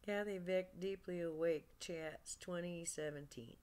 Kathy Vick, Deeply Awake Chats 2017.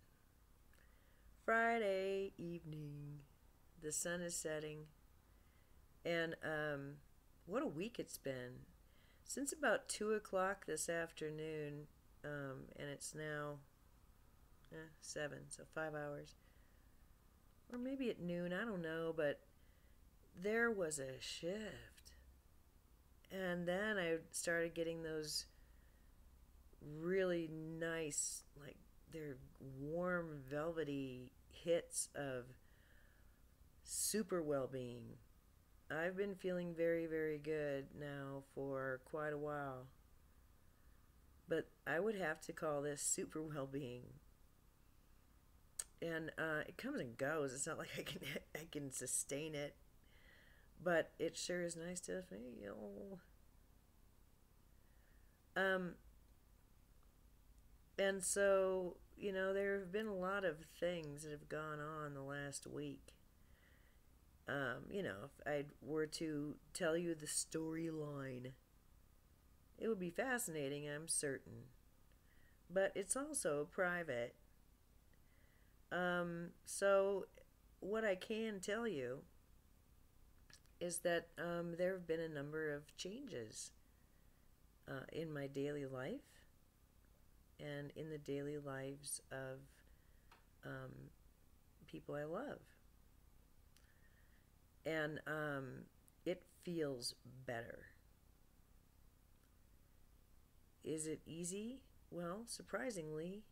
Friday evening. The sun is setting. And what a week it's been. Since about 2 o'clock this afternoon, and it's now 7, so 5 hours. Or maybe at noon, I don't know, but there was a shift. And then I started getting those really nice, like they're warm, velvety hits of super well being. I've been feeling very, very good now for quite a while. But I would have to call this super well being. And it comes and goes. It's not like I can sustain it. But it sure is nice to feel. And so, there have been a lot of things that have gone on the last week. If I were to tell you the storyline, it would be fascinating, I'm certain. But it's also private. So, what I can tell you is that there have been a number of changes in my daily life and in the daily lives of people I love. And it feels better. Is it easy? Well, surprisingly,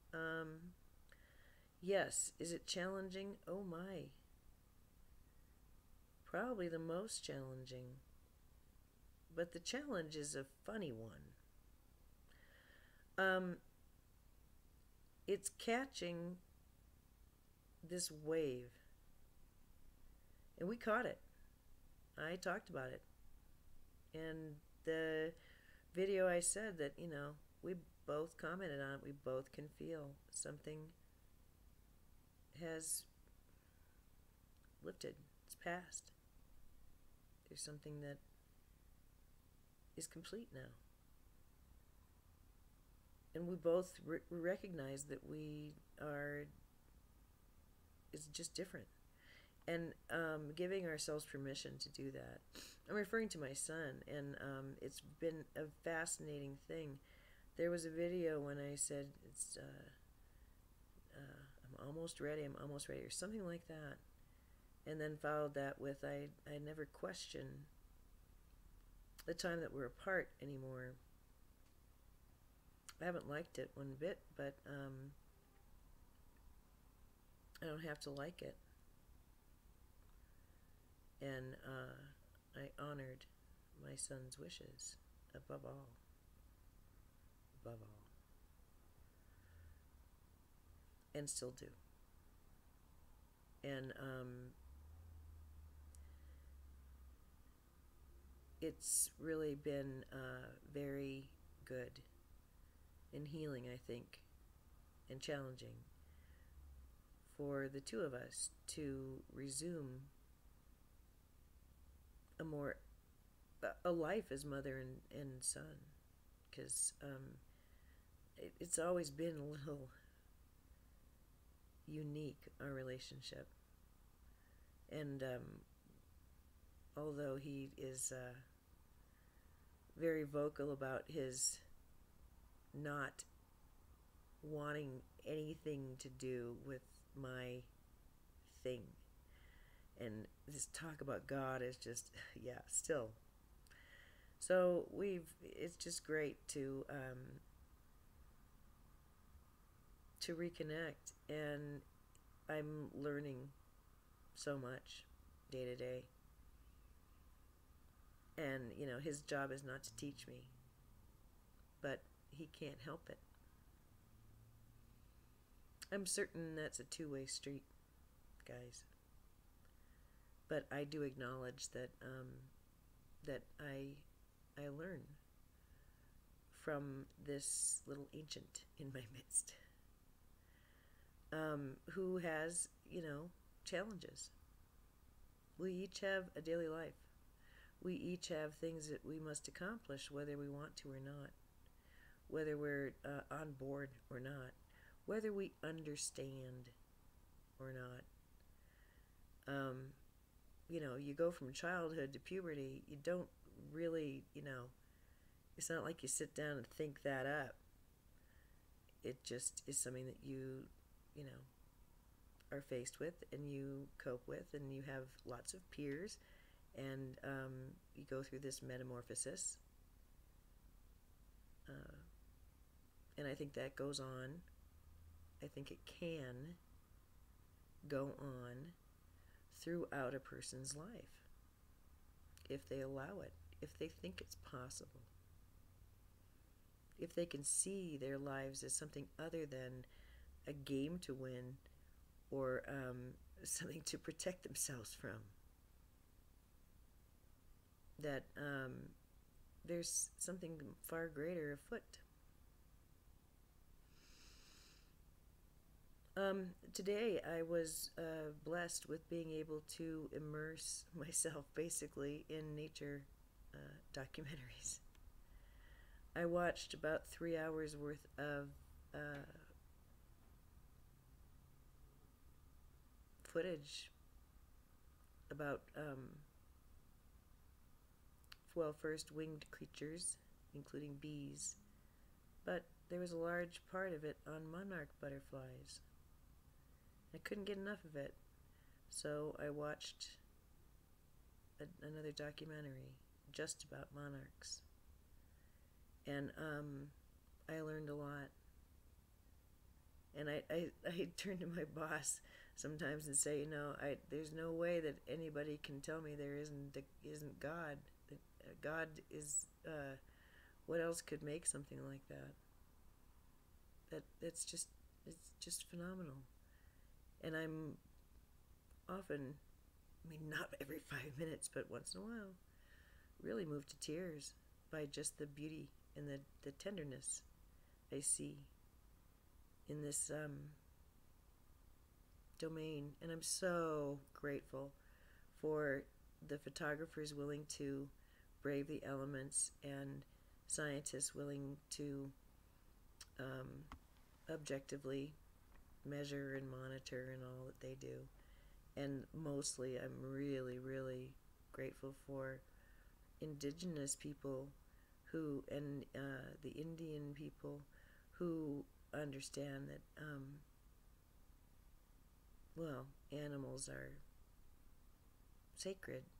yes. Is it challenging? Oh my. Probably the most challenging. But the challenge is a funny one. It's catching this wave. And we caught it. I talked about it. And the video I said that, we both commented on it. We both can feel something has lifted. It's passed. There's something that is complete now. And we both recognize that it's just different. And giving ourselves permission to do that. I'm referring to my son, and it's been a fascinating thing. There was a video when I said, I'm almost ready, or something like that. And then followed that with, I never question the time that we're apart anymore. I haven't liked it one bit, but I don't have to like it. And I honored my son's wishes above all. Above all. And still do. And it's really been very good and healing, I think, and challenging for the two of us to resume a life as mother and son, because it's always been a little unique, our relationship. And although he is very vocal about his not wanting anything to do with my thing, and this talk about God is just, yeah, still. So it's just great to reconnect, and I'm learning so much day to day. And, his job is not to teach me, but he can't help it. I'm certain that's a two-way street, guys. But I do acknowledge that that I learn from this little ancient in my midst, who has, challenges. We each have a daily life. We each have things that we must accomplish, whether we want to or not. whether we're on board or not, whether we understand or not. You go from childhood to puberty, you don't really, it's not like you sit down and think that up. It just is something that you are faced with and you cope with, and you have lots of peers, and you go through this metamorphosis. And I think that goes on. I think it can go on throughout a person's life if they allow it, if they think it's possible, if they can see their lives as something other than a game to win or something to protect themselves from. That there's something far greater afoot. Today I was blessed with being able to immerse myself basically in nature documentaries. I watched about 3 hours worth of footage about first winged creatures, including bees, but there was a large part of it on monarch butterflies. I couldn't get enough of it, so I watched another documentary just about monarchs, and I learned a lot. And I turn to my boss sometimes and say, there's no way that anybody can tell me there isn't God. God is, what else could make something like that? It's just phenomenal. And I'm often, not every 5 minutes, but once in a while, really moved to tears by just the beauty and the tenderness I see in this domain. And I'm so grateful for the photographers willing to brave the elements and scientists willing to objectively measure and monitor and all that they do. And mostly I'm really, really grateful for indigenous people and the Indian people who understand that animals are sacred.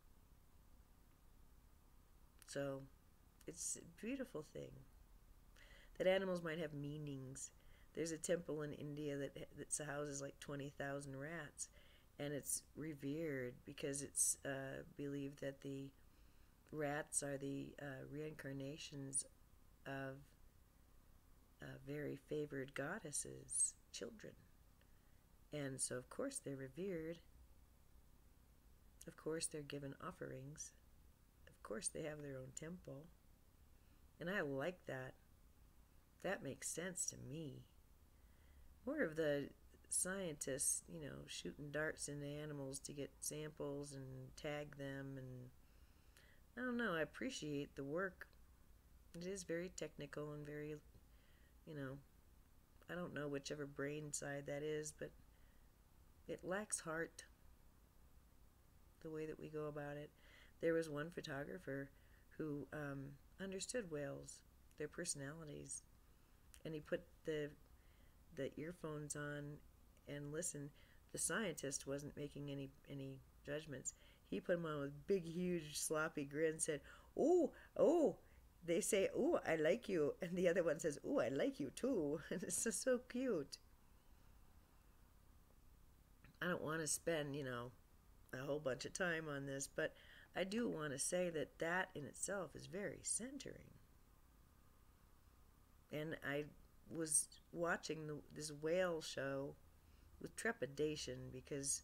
So it's a beautiful thing that animals might have meanings. There's a temple in India that houses like 20,000 rats, and it's revered because it's believed that the rats are the reincarnations of very favored goddesses' children. And so of course they're revered. Of course they're given offerings. Of course they have their own temple. And I like that. That makes sense to me. More of the scientists, shooting darts into animals to get samples and tag them, and I don't know, I appreciate the work. It is very technical and very, I don't know whichever brain side that is, but it lacks heart, the way that we go about it. There was one photographer who understood whales, their personalities, and he put the earphones on and listened. The scientist wasn't making any judgments. He put them on with big, huge, sloppy grin, said, "Oh, they say, oh, I like you." And the other one says, "Oh, I like you too." And it's just so cute. I don't want to spend, a whole bunch of time on this, but I do want to say that in itself is very centering. And I was watching this whale show with trepidation because,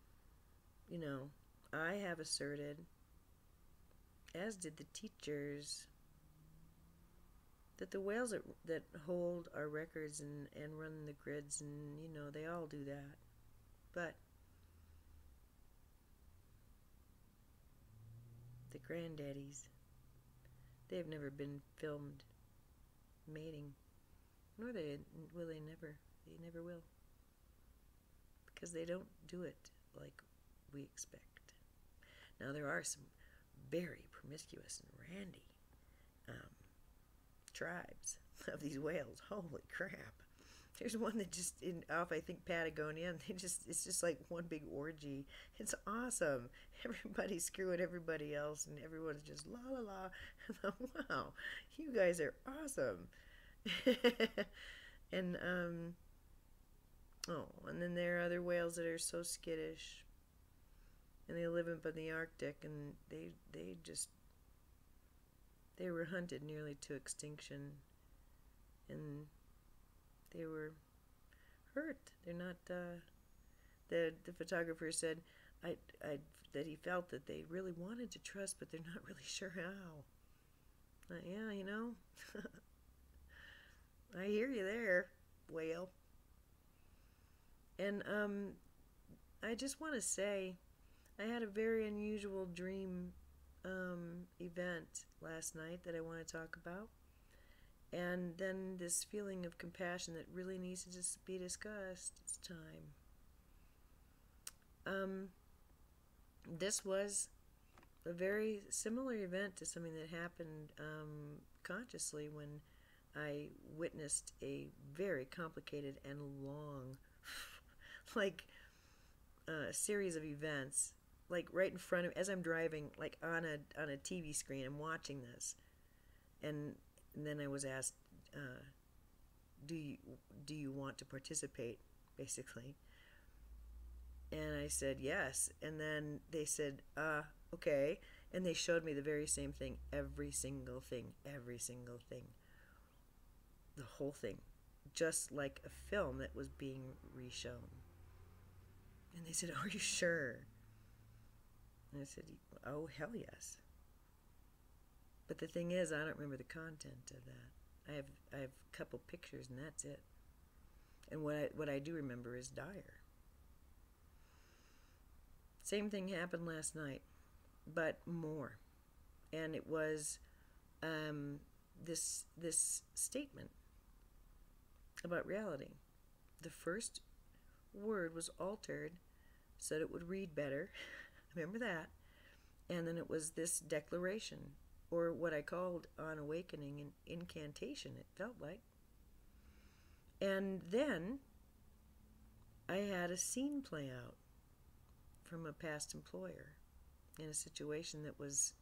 I have asserted, as did the teachers, that the whales that hold our records and run the grids, and, they all do that. But the granddaddies, they've never been filmed mating. Nor they never will. Because they don't do it like we expect. Now there are some very promiscuous and randy tribes of these whales. Holy crap. There's one that just off I think Patagonia, and it's just like one big orgy. It's awesome. Everybody's screwing everybody else, and everyone's just la la la. Wow, you guys are awesome. And and then there are other whales that are so skittish, and they live up in the Arctic, and they were hunted nearly to extinction, and they were hurt. They're not. The photographer said, that he felt that they really wanted to trust, but they're not really sure how. Yeah, you know, I hear you there, whale. And I just want to say, I had a very unusual dream event last night that I want to talk about. And then this feeling of compassion that really needs to just be discussed. It's time. This was a very similar event to something that happened consciously when I witnessed a very complicated and long, like, series of events, like right in front of, as I'm driving, like on a TV screen. I'm watching this, and then I was asked, do you want to participate, basically? And I said yes. And then they said, okay. And they showed me the very same thing, every single thing, the whole thing, just like a film that was being reshown. And they said, are you sure? And I said, oh, hell yes. But the thing is, I don't remember the content of that. I have a couple pictures, and that's it. And what I do remember is dire. Same thing happened last night, but more. And it was this statement about reality. The first word was altered so that it would read better. Remember that. And then it was this declaration, or what I called on awakening an incantation, it felt like. And then I had a scene play out from a past employer in a situation that was,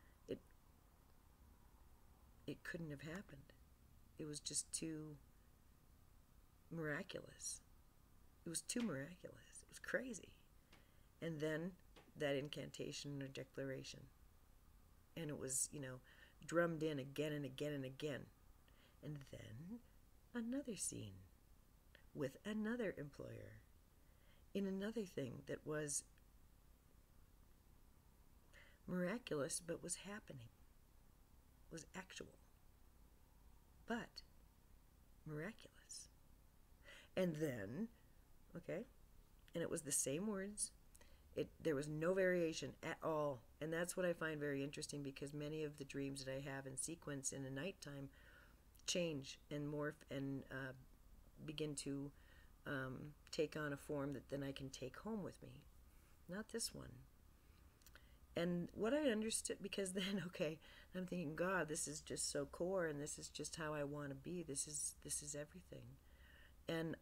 it couldn't have happened. It was just too miraculous. It was too miraculous. It was crazy. And then that incantation or declaration. And it was, drummed in again and again and again. And then another scene with another employer in another thing that was miraculous but was happening, was actual, but miraculous. And then, okay, and it was the same words. There was no variation at all. And that's what I find very interesting, because many of the dreams that I have in sequence in the nighttime change and morph and begin to take on a form that then I can take home with me. Not this one. And what I understood, because then, okay, I'm thinking, God, this is just so core, and this is just how I want to be. This is everything. And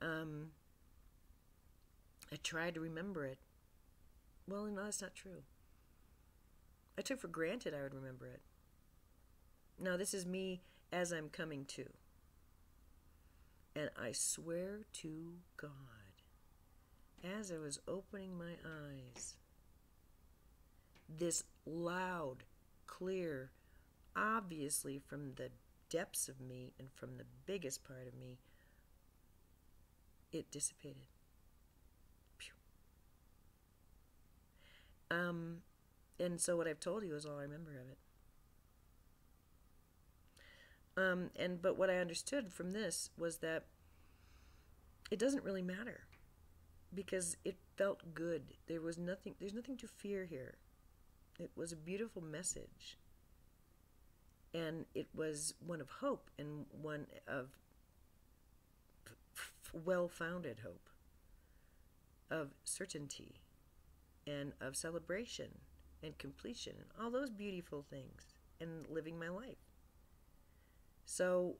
I tried to remember it. Well, no, that's not true. I took for granted I would remember it. Now, this is me as I'm coming to. And I swear to God, as I was opening my eyes, this loud, clear, obviously from the depths of me and from the biggest part of me, it dissipated. And so what I've told you is all I remember of it. But what I understood from this was that it doesn't really matter, because it felt good. There's nothing to fear here. It was a beautiful message. And it was one of hope and one of well-founded hope, of certainty, and of celebration and completion, all those beautiful things, and living my life. So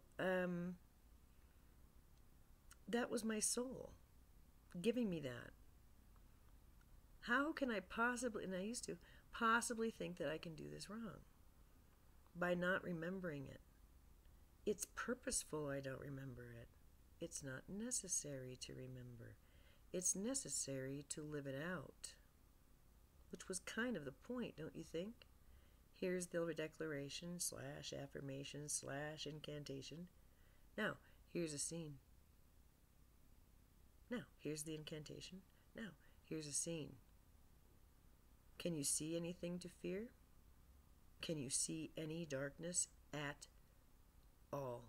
that was my soul giving me that. How can I possibly, and I used to, possibly think that I can do this wrong? By not remembering it. It's purposeful I don't remember it. It's not necessary to remember. It's necessary to live it out. Which was kind of the point, don't you think? Here's the declaration / affirmation / incantation. Now, here's a scene. Now, here's the incantation. Now, here's a scene. Can you see anything to fear? Can you see any darkness at all?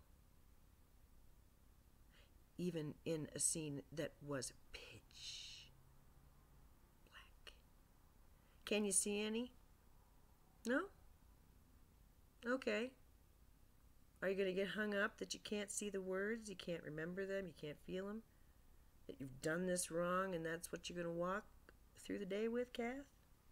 Even in a scene that was pitch black. Can you see any? No? Okay. Are you going to get hung up that you can't see the words, you can't remember them, you can't feel them? That you've done this wrong and that's what you're going to walk through the day with, Kath?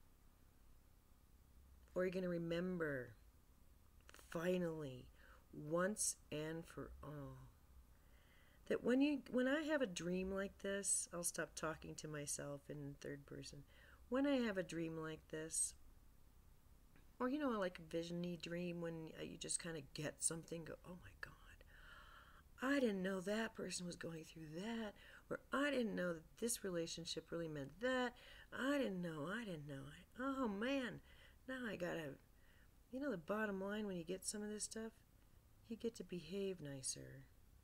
Or are you going to remember, finally, once and for all, that when I have a dream like this, I'll stop talking to myself in third person. When I have a dream like this, or like a vision-y dream when you just kind of get something, go, oh my God, I didn't know that person was going through that, or I didn't know that this relationship really meant that, I didn't know, oh man, now I gotta, the bottom line when you get some of this stuff, you get to behave nicer.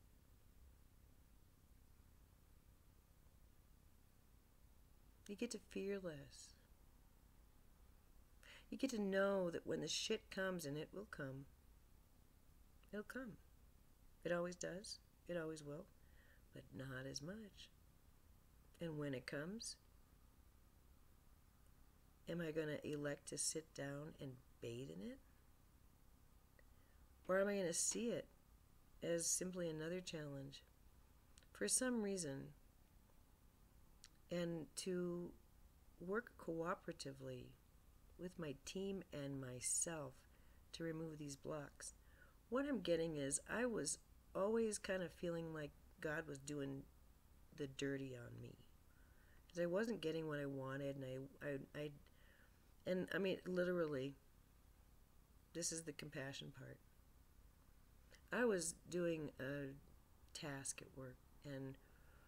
You get to fear less. You get to know that when the shit comes, and it will come, it'll come. It always does. It always will. But not as much. And when it comes, am I going to elect to sit down and bathe in it? Or am I going to see it as simply another challenge for some reason, and to work cooperatively with my team and myself to remove these blocks? What I'm getting is I was always kind of feeling like God was doing the dirty on me, because I wasn't getting what I wanted, and I mean, literally, this is the compassion part. I was doing a task at work, and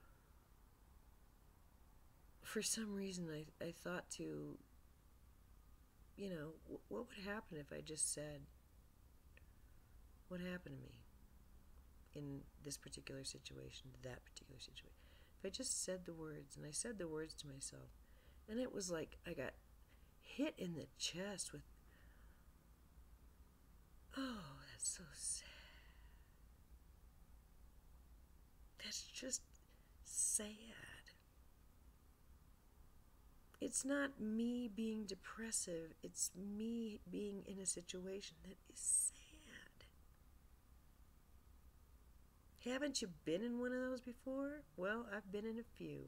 for some reason I thought to, what would happen if I just said, what happened to me in this particular situation, that particular situation? If I just said the words, and I said the words to myself, and it was like I got hit in the chest with, oh, that's so sad. That's just sad. It's not me being depressive, it's me being in a situation that is sad. Haven't you been in one of those before? Well, I've been in a few.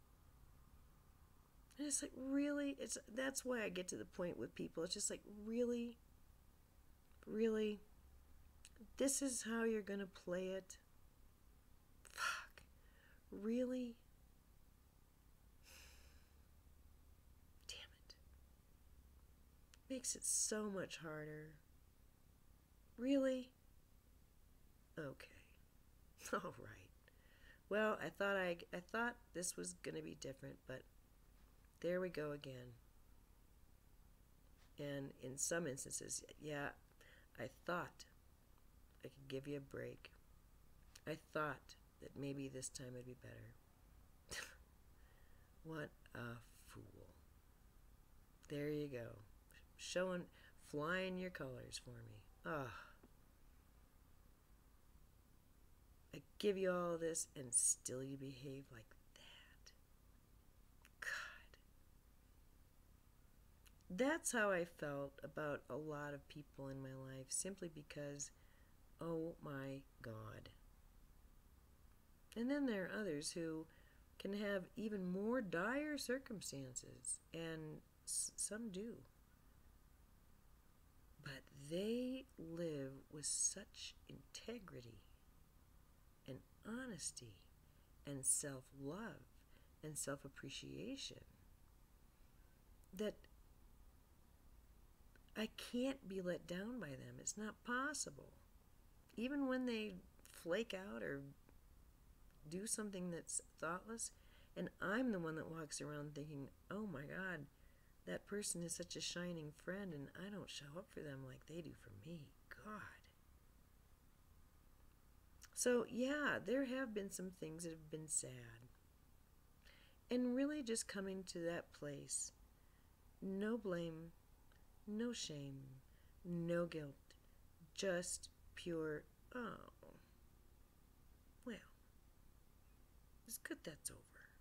And it's like, really? That's why I get to the point with people. It's just like, really? Really? This is how you're going to play it? Fuck. Really? Makes it so much harder. Really? Okay. All right. Well, I thought this was going to be different, but there we go again. And in some instances, yeah, I thought I could give you a break. I thought that maybe this time it'd be better. What a fool. There you go. Flying your colors for me. I give you all of this and still you behave like that. God. that's how I felt about a lot of people in my life, simply because, oh my God. And then there are others who can have even more dire circumstances, and some do. But they live with such integrity and honesty and self-love and self-appreciation that I can't be let down by them. It's not possible. Even when they flake out or do something that's thoughtless, and I'm the one that walks around thinking, oh my God, that person is such a shining friend, and I don't show up for them like they do for me. God. So, yeah, there have been some things that have been sad. And really just coming to that place, no blame, no shame, no guilt, just pure, oh, well, it's good that's over.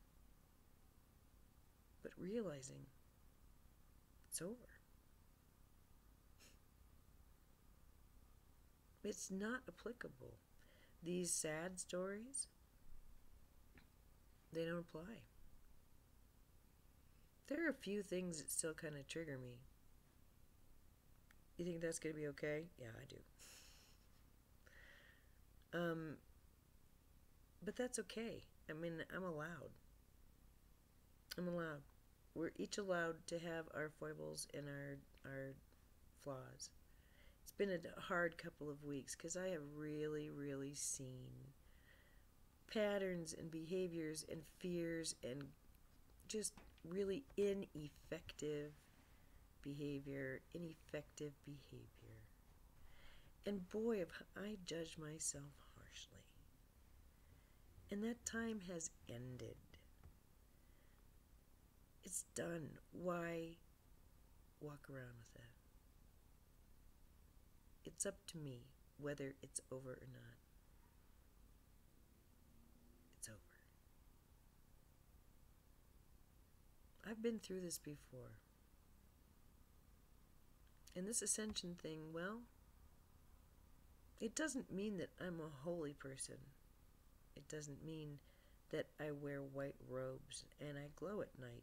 But realizing it's over. It's not applicable. These sad stories, they don't apply. There are a few things that still kind of trigger me. You think that's going to be okay? Yeah, I do. But that's okay. I mean, I'm allowed. We're each allowed to have our foibles and our flaws. It's been a hard couple of weeks because I have really, really seen patterns and behaviors and fears and just really ineffective behavior. And boy, have I judged myself harshly. And that time has ended. It's done. Why walk around with that? It's up to me whether it's over or not. It's over. I've been through this before. And this ascension thing, well, it doesn't mean that I'm a holy person. It doesn't mean that I wear white robes and I glow at night.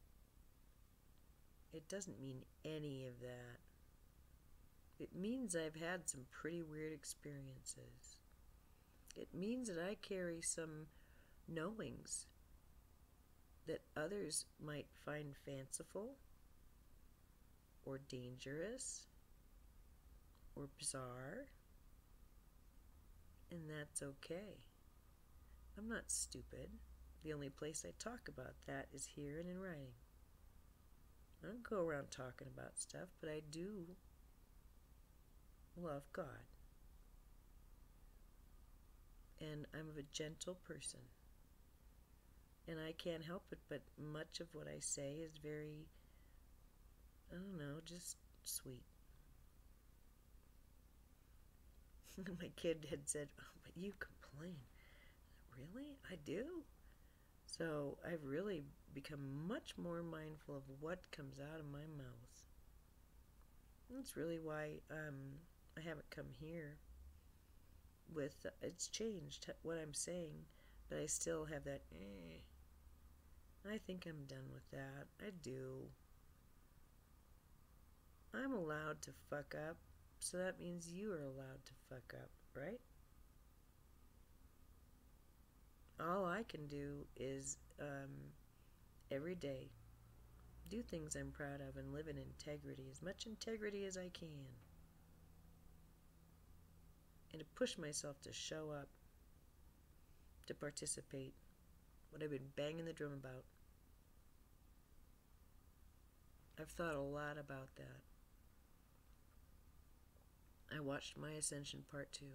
It doesn't mean any of that. It means I've had some pretty weird experiences. It means that I carry some knowings that others might find fanciful or dangerous or bizarre, and that's okay. I'm not stupid. The only place I talk about that is here and in writing. I don't go around talking about stuff, but I do love God. And I'm a gentle person. And I can't help it, but much of what I say is very, I don't know, just sweet. My kid had said, oh, but you complain. Really? I do? So I've really become much more mindful of what comes out of my mouth. That's really why I haven't come here with, it's changed what I'm saying, but I still have that, I think I'm done with that. I do. I'm allowed to fuck up, so that means you are allowed to fuck up, right? All I can do is every day do things I'm proud of and live in integrity, as much integrity as I can, and to push myself to show up, to participate, what I've been banging the drum about. I've thought a lot about that. I watched my Ascension Part 2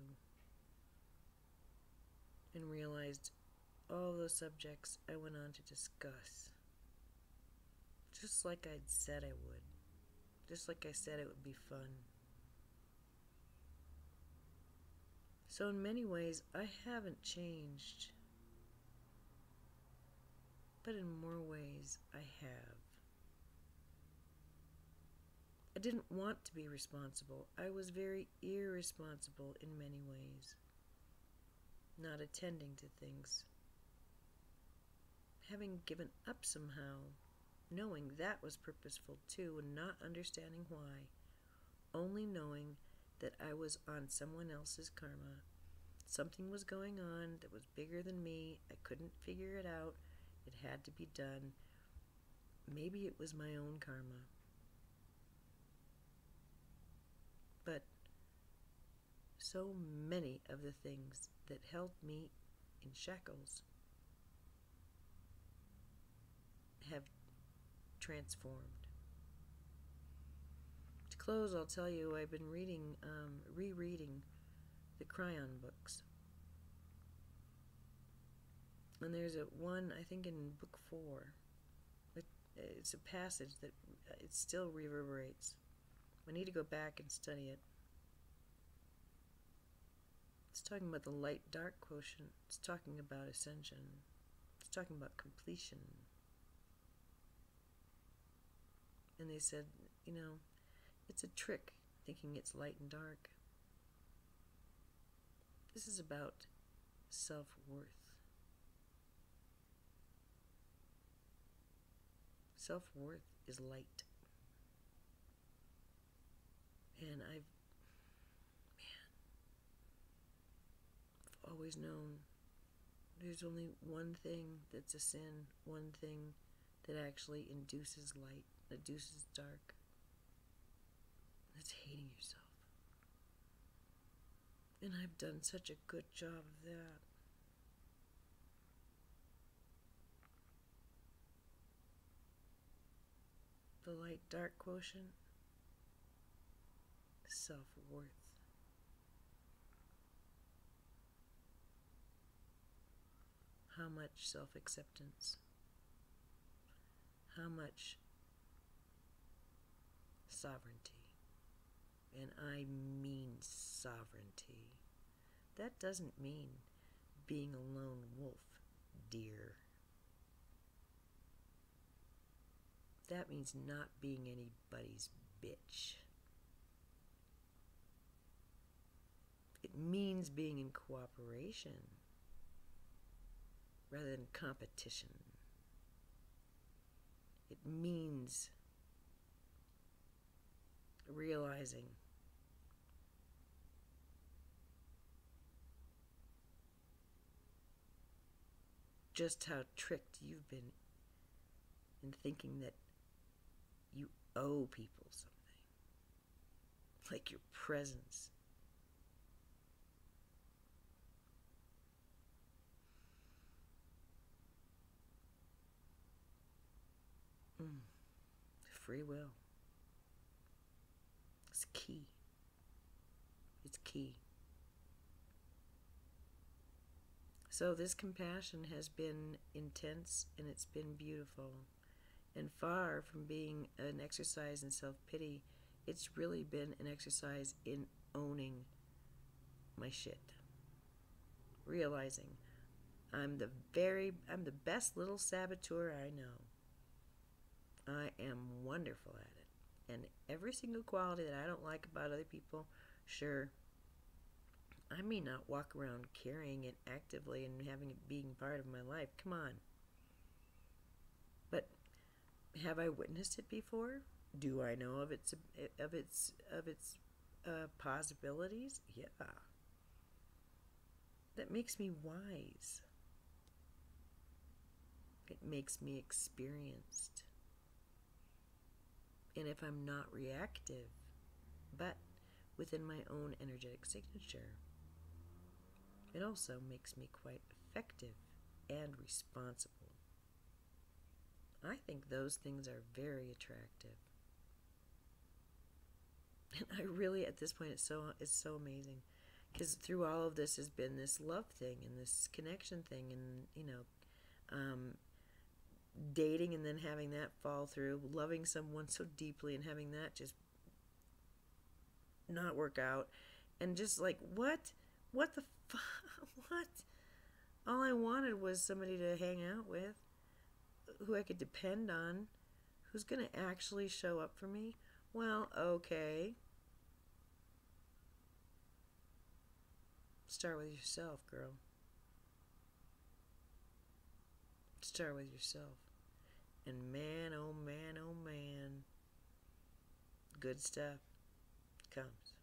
and realized all those subjects I went on to discuss, just like I'd said I would, just like I said it would be fun. So in many ways, I haven't changed, but in more ways, I have. I didn't want to be responsible. I was very irresponsible in many ways, not attending to things. Having given up somehow, knowing that was purposeful too, and not understanding why, only knowing that I was on someone else's karma. Something was going on that was bigger than me. I couldn't figure it out. It had to be done. Maybe it was my own karma. But so many of the things that held me in shackles have transformed. To close, I'll tell you I've been rereading the Cryon books. And there's one, I think in book 4. It's a passage that it still reverberates. I need to go back and study it. It's talking about the light-dark quotient. It's talking about ascension. It's talking about completion. And they said, it's a trick thinking it's light and dark. This is about self-worth. Self-worth is light. And I've always known there's only one thing that's a sin, one thing that actually induces light, induces dark. That's hating yourself. And I've done such a good job of that. The light-dark quotient, self-worth. How much self-acceptance? How much sovereignty? And I mean sovereignty. That doesn't mean being a lone wolf, dear. That means not being anybody's bitch. It means being in cooperation rather than competition. It means realizing just how tricked you've been in thinking that you owe people something, like your presence. Free will. It's key. It's key. So this compassion has been intense and it's been beautiful. And far from being an exercise in self-pity, it's really been an exercise in owning my shit. Realizing I'm the best little saboteur I know. I am wonderful at it. And every single quality that I don't like about other people, sure, I may not walk around carrying it actively and having it being part of my life. Come on. But have I witnessed it before? Do I know of its possibilities? Yeah. That makes me wise. It makes me experienced. And if I'm not reactive, but within my own energetic signature, it also makes me quite effective and responsible. I think those things are very attractive. And I really, at this point, it's so amazing. Because through all of this has been this love thing and this connection thing and, dating and then having that fall through, loving someone so deeply and having that just not work out. And just like, what the fuck? What? All I wanted was somebody to hang out with, who I could depend on, who's going to actually show up for me. Well, okay. Start with yourself, girl. Start with yourself. And man, oh man, oh man, good stuff comes.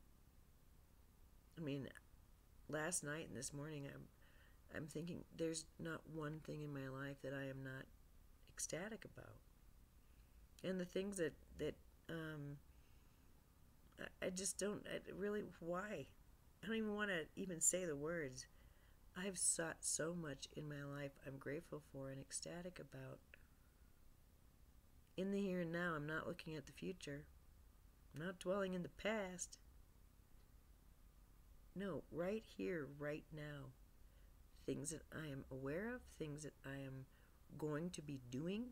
I mean, last night and this morning, I'm thinking there's not one thing in my life that I am not ecstatic about. And the things that um, I just don't really, why? I don't even want to even say the words. I've sought so much in my life I'm grateful for and ecstatic about. In the here and now, I'm not looking at the future. I'm not dwelling in the past. No, right here, right now. Things that I am aware of, things that I am going to be doing.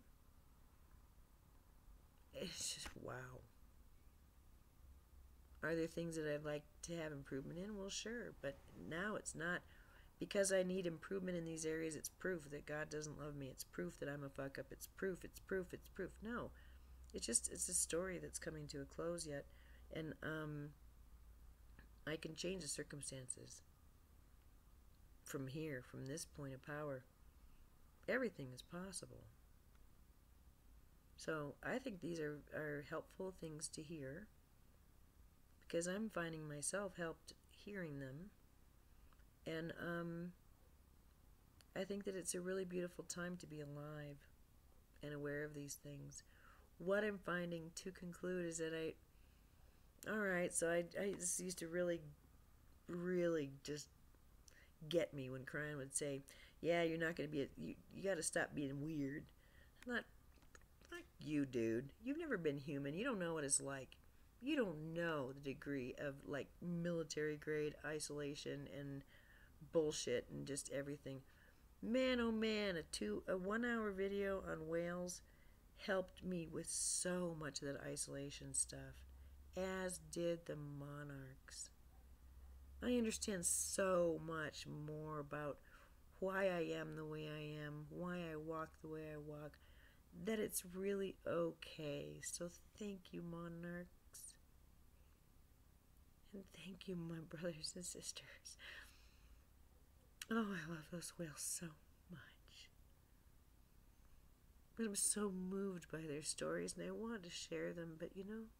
It's just wow. Are there things that I'd like to have improvement in? Well, sure, but now it's not because I need improvement in these areas. It's proof that God doesn't love me. It's proof that I'm a fuck up. It's proof. It's proof. It's proof. No, it's a story that's coming to a close yet, and I can change the circumstances from here, from this point of power. Everything is possible. So I think these are helpful things to hear because I'm finding myself helped hearing them. And I think that it's a really beautiful time to be alive and aware of these things. What I'm finding to conclude is that alright, so I just used to really, really just get me when Cryan would say, yeah, you're not going to be, you got to stop being weird. I'm not you, dude. You've never been human. You don't know what it's like. You don't know the degree of like military grade isolation and bullshit and just everything. Man, oh man, a 1 hour video on whales helped me with so much of that isolation stuff, as did the monarchs. I understand so much more about why I am the way I am, why I walk the way I walk, that it's really okay. So thank you, monarchs. And thank you, my brothers and sisters. Oh, I love those whales so much. I'm so moved by their stories and I want to share them, but you know,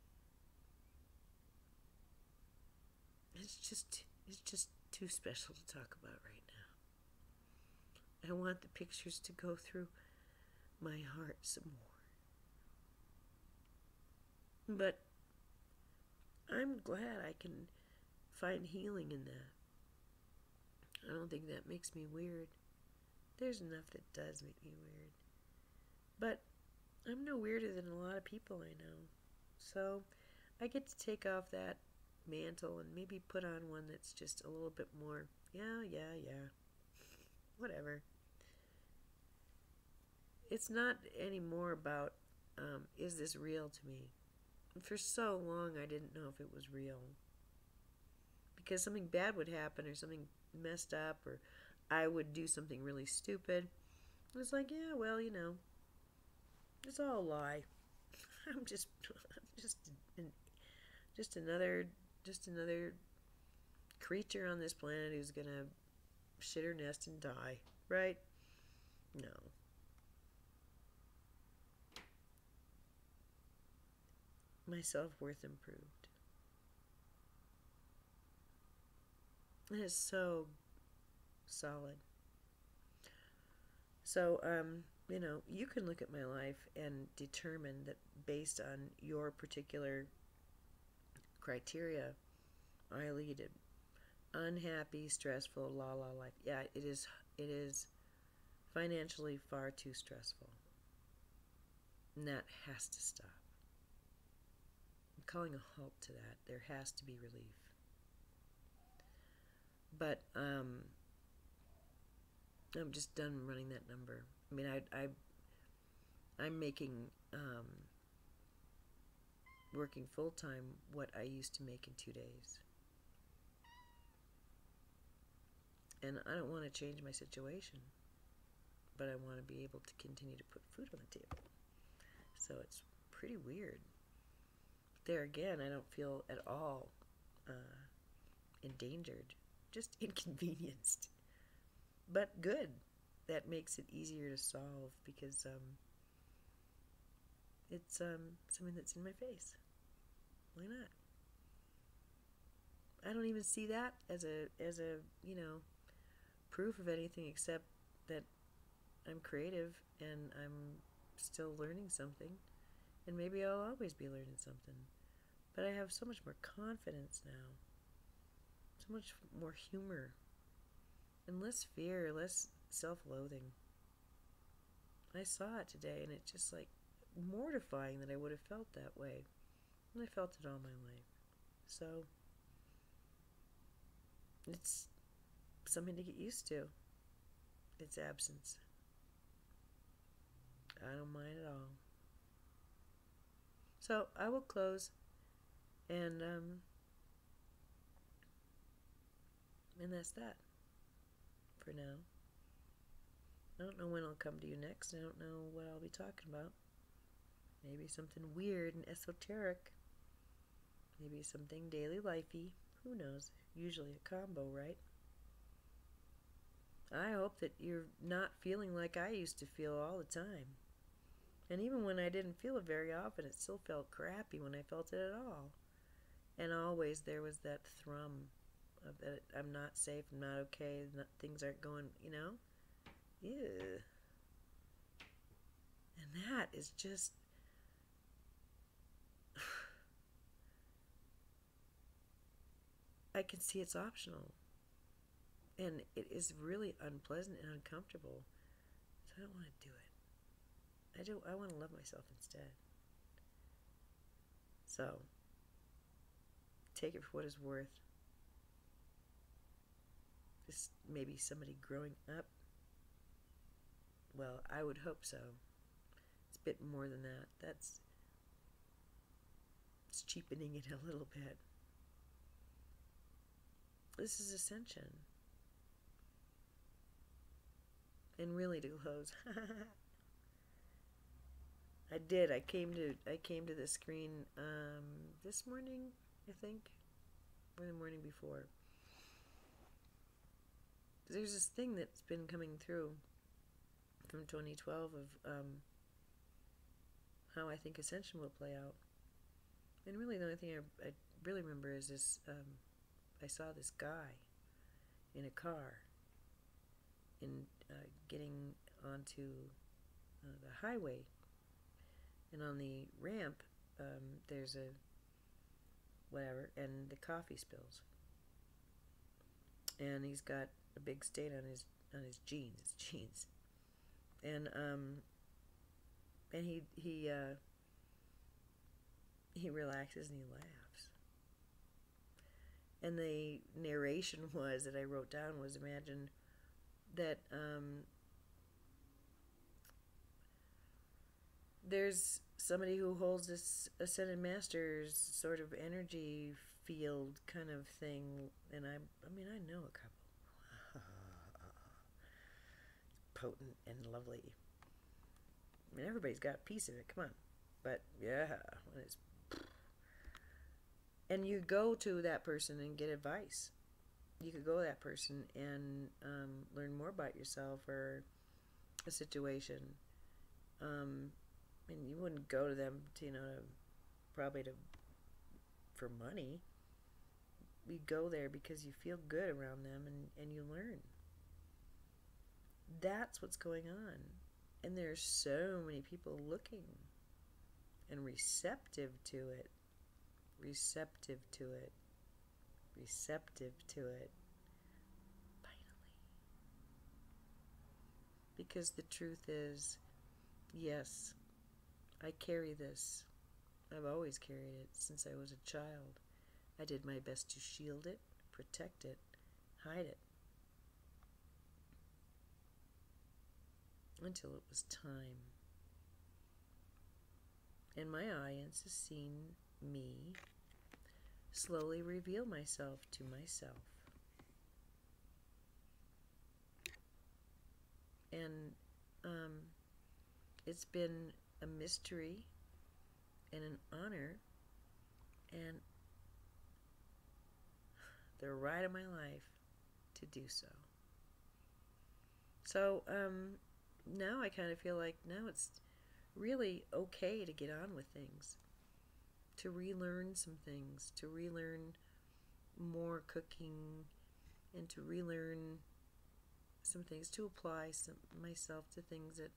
it's just too special to talk about right now. I want the pictures to go through my heart some more. But I'm glad I can find healing in that. I don't think that makes me weird. There's enough that does make me weird. But I'm no weirder than a lot of people I know. So I get to take off that mantle and maybe put on one that's just a little bit more, yeah, whatever. It's not anymore about, is this real to me? For so long I didn't know if it was real. Because something bad would happen or something messed up or I would do something really stupid. It was like, yeah, well, you know, it's all a lie. I'm just another creature on this planet who's gonna shit her nest and die, right? No. My self-worth improved. It is so solid. So, you know, you can look at my life and determine that based on your particular criteria, I lead an unhappy, stressful, life. Yeah, it is financially far too stressful. And that has to stop. I'm calling a halt to that. There has to be relief. But I'm just done running that number. I mean, I'm making working full time what I used to make in 2 days, and I don't want to change my situation, but I want to be able to continue to put food on the table. So it's pretty weird. there again, I don't feel at all endangered, just inconvenienced. But good. That makes it easier to solve because it's something that's in my face. Why not? I don't even see that as a proof of anything except that I'm creative and I'm still learning something, and maybe I'll always be learning something. But I have so much more confidence now, so much more humor, and less fear, less self-loathing. I saw it today, and it's just like mortifying that I would have felt that way. And I felt it all my life. So it's something to get used to. Its absence. I don't mind at all. So I will close, and that's that for now. I don't know when I'll come to you next. I don't know what I'll be talking about. Maybe something weird and esoteric. Maybe something daily lifey. Who knows? Usually a combo, right? I hope that you're not feeling like I used to feel all the time. And even when I didn't feel it very often, it still felt crappy when I felt it at all. And always there was that thrum of that I'm not safe, I'm not okay, things aren't going, Ew. And that is just... I can see it's optional. And it is really unpleasant and uncomfortable. So I don't want to do it. I want to love myself instead. So, take it for what it's worth. Just maybe somebody growing up. Well, I would hope so. It's a bit more than that. It's cheapening it a little bit. This is Ascension. And really to close. I came to the screen this morning, I think, or the morning before. There's this thing that's been coming through from 2012 of how I think Ascension will play out. And really the only thing I really remember is this, I saw this guy in a car getting onto the highway, and on the ramp there's a whatever, and the coffee spills, and he's got a big stain on his jeans, and he relaxes and he laughs. And the narration was that I wrote down was, imagine that there's somebody who holds this Ascended Master's sort of energy field kind of thing, and I know a couple. Potent and lovely. I mean, everybody's got a piece of it, come on. But yeah, when it's... And you go to that person and get advice. You could go to that person and learn more about yourself or a situation. And you wouldn't go to them to, for money. You go there because you feel good around them and you learn. That's what's going on. And there's so many people looking and receptive to it. Receptive to it. Finally. Because the truth is, yes, I carry this. I've always carried it since I was a child. I did my best to shield it, protect it, hide it. Until it was time. And my audience has seen me slowly reveal myself to myself. And it's been a mystery and an honor And the ride of my life to do so. So now I kind of feel like now it's really okay to get on with things, to relearn some things, to relearn more cooking, and to relearn some things, to apply myself to things that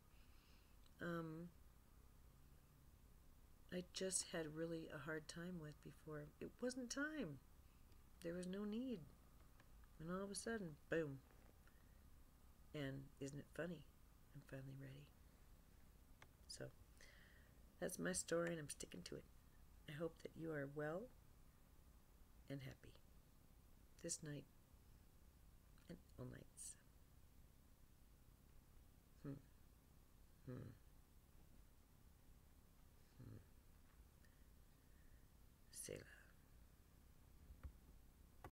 I just had really a hard time with before. It wasn't time. There was no need. And all of a sudden, boom. And isn't it funny? I'm finally ready. So, that's my story, and I'm sticking to it. I hope that you are well and happy this night and all nights.